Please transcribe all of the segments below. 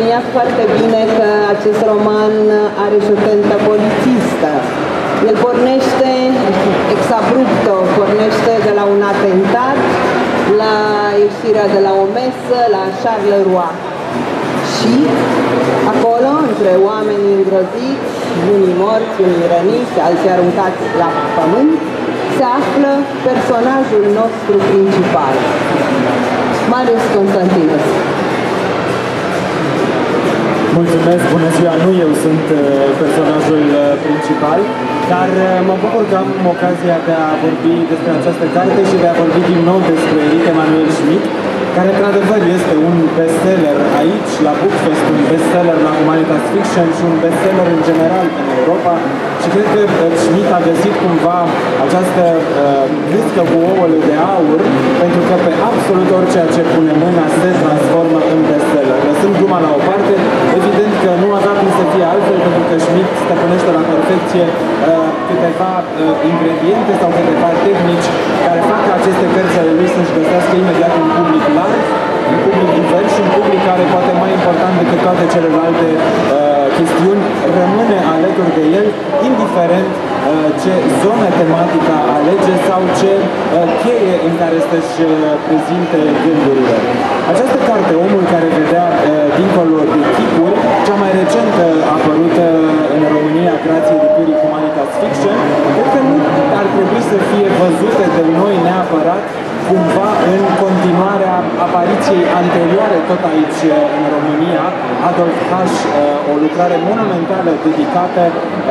subliniat foarte bine că acest roman are și o tentă polițistă. El pornește exabrupto, pornește de la un atentat, la ieșirea de la o mesă, la Charleroi. Și acolo, între oamenii îngroziți, unii morți, unii răniți, alții aruncați la pământ, se află personajul nostru principal, Marius Constantinescu. Mulțumesc, bună ziua! Nu eu sunt personajul principal, dar mă bucur că am ocazia de a vorbi despre această carte și de a vorbi din nou despre Eric Emanuel Schmitt, care într-adevăr este un bestseller aici, la Bookfest, un bestseller la Humanitas Fiction și un bestseller în general în Europa. Și cred că Schmitt a găsit cumva această gâscă cu ouăle de aur, pentru că pe absolut orice ce pune mâna se transformă în bestseller. Lăsând gluma la o parte, evident că nu avea cum să fie altfel, pentru că Schmitt stăpânește la perfecție câteva ingrediente sau câteva tehnici care fac ca aceste cărți ale lui să-și găsească imediat un public larg, un public divers și un public care, poate mai important decât toate celelalte chestiuni, rămâne alături de el, indiferent ce zonă tematică alege sau ce cheie în care să-și prezinte gândurile. Această carte, Omul care vedea dincolo de chipuri, cea mai recentă apărută în România grație editurii Humanitas Fiction, cred că nu ar trebui să fie văzute de noi neapărat cumva în continuarea apariției anterioare tot aici în România, Adolf H., o lucrare monumentală dedicată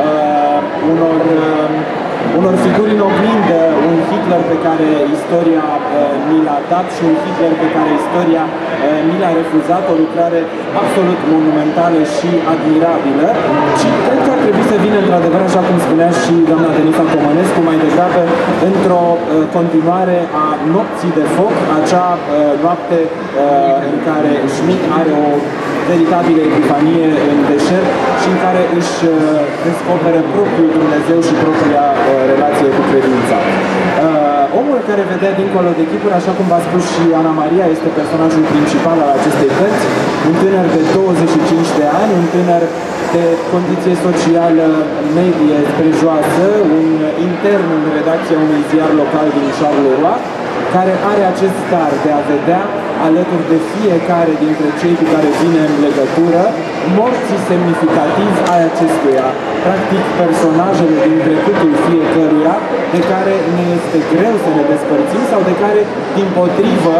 unor figuri în oglindă, un Hitler pe care istoria ni l-a dat și un Hitler pe care istoria ni l-a refuzat, o lucrare absolut monumentală și admirabilă. Și cred că ar trebui să vină într-adevăr, așa cum spunea și doamna Denisa Comănescu, mai degrabă într-o continuare a Nopții de foc, acea noapte în care Schmitt are o veritabilă epifanie în deșert și în care își descoperă propriul Dumnezeu și propria relație cu credința. Omul care vedea dincolo de chipuri, așa cum v-a spus și Ana Maria, este personajul principal al acestei cărți, un tânăr de 25 de ani, un tânăr de condiție socială medie prejoasă, un intern în redacția unui ziar local din Charleroi, care are acest dar de a vedea alături de fiecare dintre cei cu care vine în legătură morții semnificativi ai acestuia, practic personajele din trecutul fiecăruia de care ne este greu să ne despărțim sau de care, dimpotrivă,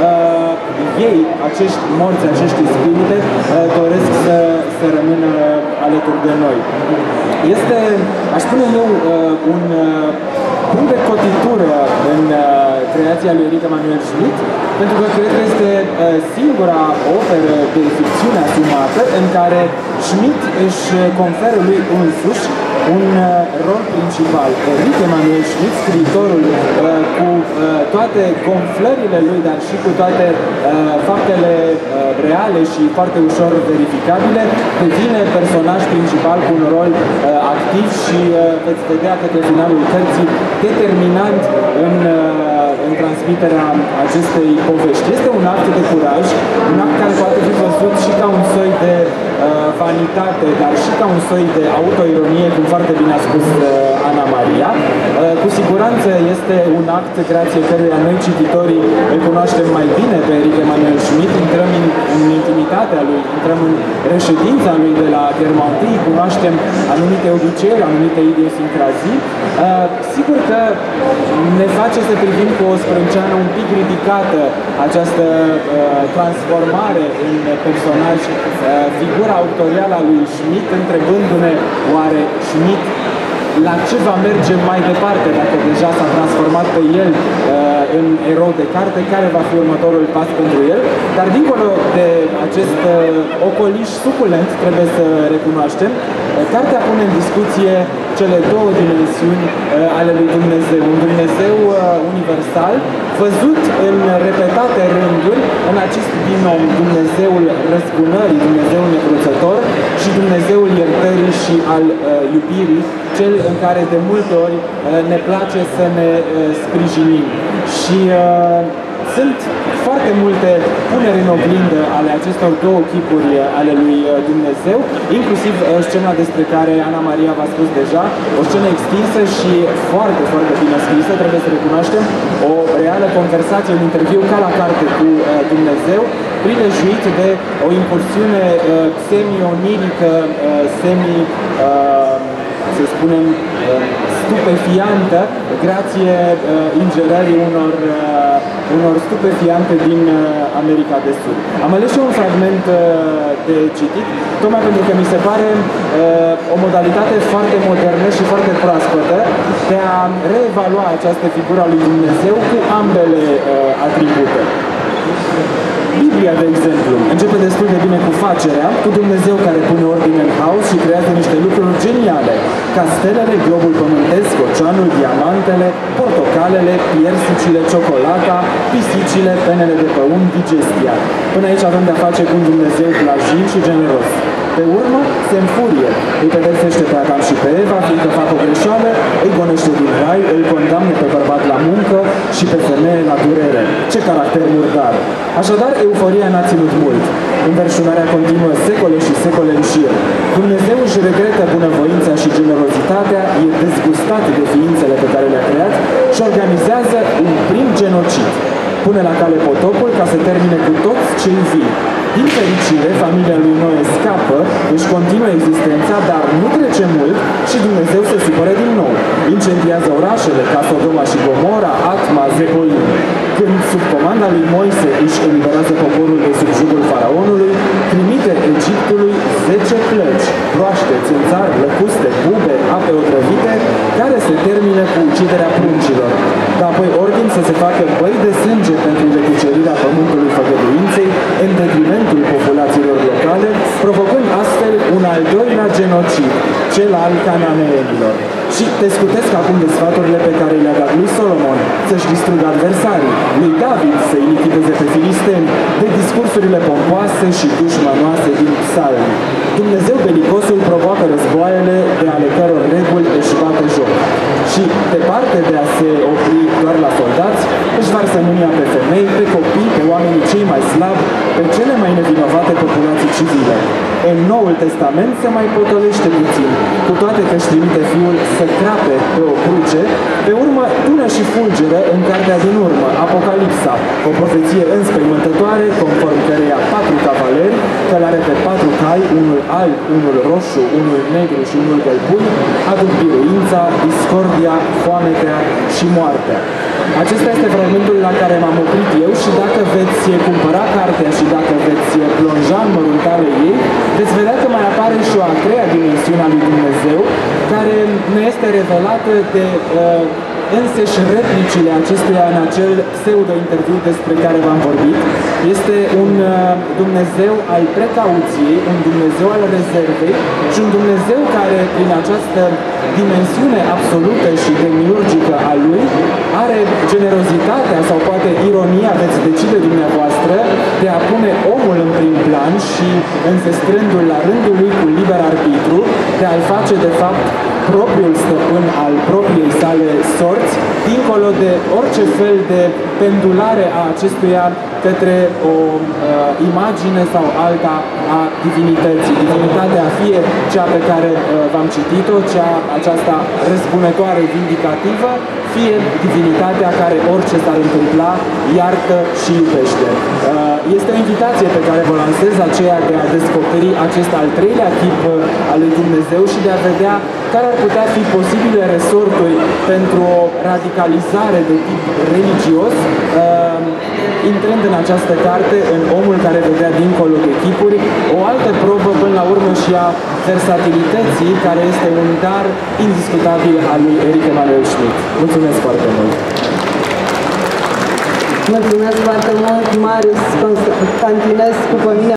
ei, acești morți, acești spirite, doresc să rămână alături de noi. Este, aș spune eu, un punct de cotitură în creația lui Eric Emanuel Schmitt, pentru că cred că este singura operă de ficțiune asumată în care Schmitt își conferă lui însuși un rol principal. Eric Emanuel Schmitt, scriitorul cu toate gonflările lui, dar și cu toate faptele reale și foarte ușor verificabile, devine personaj principal cu un rol activ și veți vedea către finalul cărții determinant în transmiterea acestei povești. Este un act de curaj, un act care poate fi văzut și ca un soi de vanitate, dar și ca un soi de autoironie, cum foarte bine a spus Ana Maria. Cu siguranță este un act grație căruia noi, cititorii, îl cunoaștem mai bine pe Eric Emanuel Schmitt, intrăm în intimitatea lui, intrăm în reședința lui de la Germantii, cunoaștem anumite obiceiuri, anumite idiosincrazii. Sigur că ne face să privim cu o sprânceană un pic ridicată această transformare în personaj, figura autorială a lui Schmitt, întrebându-ne oare Schmitt la ce va merge mai departe dacă deja s-a transformat pe el în erou de carte, care va fi următorul pas pentru el. Dar dincolo de acest ocoliș suculent, trebuie să recunoaștem, cartea pune în discuție cele două dimensiuni ale lui Dumnezeu. Un Dumnezeu universal, văzut în repetate rânduri în acest binom, Dumnezeul răzbunării, Dumnezeul necruțător și Dumnezeul iertării și al iubirii, cel în care de multe ori ne place să ne sprijinim. Și sunt foarte multe puneri în oglindă ale acestor două chipuri ale lui Dumnezeu, inclusiv scena despre care Ana Maria v-a spus deja, o scenă extinsă și foarte, foarte bine scrisă, trebuie să recunoaștem, o reală conversație, un interviu ca la carte cu Dumnezeu, prilejuit de o incursiune semi-onirică, să spunem, stupefiantă, grație ingerării unor stupefiante din America de Sud. Am ales și un fragment de citit, tocmai pentru că mi se pare o modalitate foarte modernă și foarte proaspătă de a reevalua această figură a lui Dumnezeu cu ambele atribute. Biblia, de exemplu, începe destul de bine cu facerea, cu Dumnezeu care pune ordine în haos și creează niște lucruri geniale, ca stelele, globul pământesc, oceanul, diamantele, portocalele, piersicile, ciocolata, pisicile, penele de păun, digestia. Până aici avem de-a face cu un Dumnezeu blajin și generos. Pe urmă, se înfurie, îi pedepsește pe Adam și pe Eva, fiindcă fac o greșeală, îi gonește din rai, îl condamnă pe bărbat la muncă și pe femeie la durere. Ce caracter murdar! Așadar, euforia n-a ținut mult. Înverșunarea continuă secole și secole în șir. Dumnezeu își regretă bunăvoința și generozitatea, e dezgustat de ființele pe care le-a creat și organizează un prim genocid. Pune la cale potopul ca să termine cu toți cei vii. Din fericire, familia lui Noe scapă, își continuă existența, dar nu trece mult și Dumnezeu se supără din nou. Incendiază orașele ca Sodoma și Gomora, Atma, Zeboim. Când sub comanda lui Moise își eliberează poporul de sub jugul faraonului, trimite Egiptului 10 plăci, broaște, țânțari, lăcuste, bube, ape otrăvite, care se termină cu uciderea pruncilor. Dar apoi ordin să se facă băi de sânge pentru recucerirea pământului făgăduinței, în detrimentul populațiilor locale, provocând astfel un al doilea genocid, cel al cananeenilor. Și te scutesc acum de sfaturile pe care le-a dat lui Solomon, să-și distrugă adversarii, lui David să-i lichideze pe filisteni, de discursurile pompoase și dușmanoase din psalmi. Dumnezeu belicosul provoacă războaiele de ale căror reguli își bate joc. Și, departe de a se opri doar la soldați, își varsă mânia pe femei, pe copii, pe oamenii cei mai slabi, pe cele mai nevinovate populații civile. În Noul Testament se mai potolește puțin, cu toate că își trimite Fiul să crape pe o cruce, pe urmă tună și fulgeră în cartea din urmă, Apocalipsa, o profeție înspăimântătoare, conform căreia 4 cavaleri, călare pe 4 cai, unul alb, unul roșu, unul negru și unul gălbui, aduc biruința, discordia, foametea și moartea. Acesta este fragmentul la care m-am oprit eu și dacă veți cumpăra cartea și dacă veți plonja în măruntale ei, veți vedea că mai apare și o a treia dimensiune a lui Dumnezeu, care ne este revelată de înseși replicile acestuia în acel pseudo-interviu despre care v-am vorbit. Este un Dumnezeu al precauției, un Dumnezeu al rezervei și un Dumnezeu care, prin această dimensiune absolută și demiurgică a Lui, are generozitatea sau poate ironia, veți decide dumneavoastră, de a pune omul în prim plan și, înzestrându-l la rândul lui cu liber arbitru, de a-l face, de fapt, propriul stăpân al propriei sale sorți, dincolo de orice fel de pendulare a acestuia către o imagine sau alta a divinității. Divinitatea fie cea pe care v-am citit-o, aceasta răzbunătoare vindicativă, fie divinitatea care, orice s-ar întâmpla, iartă și iubește. Este o invitație pe care vă lansez, aceea de a descoperi acest al treilea tip al lui Dumnezeu și de a vedea care ar putea fi posibile resorturi pentru o radicalizare de tip religios, intrând în această carte, în omul care vedea dincolo de chipuri, o altă probă până la urmă și a versatilității, care este un dar indiscutabil al lui Eric Emanuel Schmidt. Mulțumesc foarte mult! Mulțumesc foarte mult, Marius Constantinescu, pe mine